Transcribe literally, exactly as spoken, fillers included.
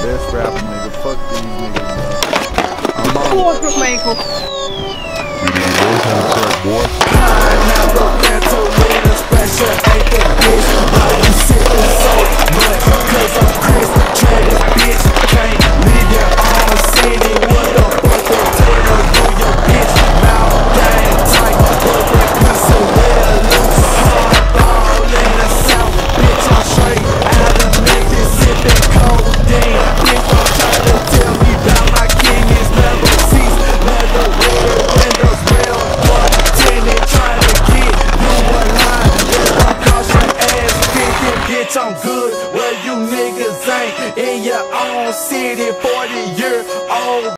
best rapper, nigga. Fuck these niggas, man. I'm on. Boy, broke my ankle. You need to raise on the track, boy. Pineapple, mental, with a special, ain't the bitch. How you see